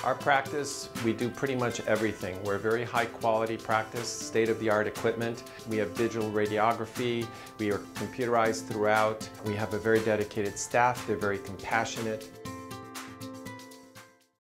Our practice, we do pretty much everything. We're a very high quality practice, state-of-the-art equipment. We have digital radiography. We are computerized throughout. We have a very dedicated staff. They're very compassionate.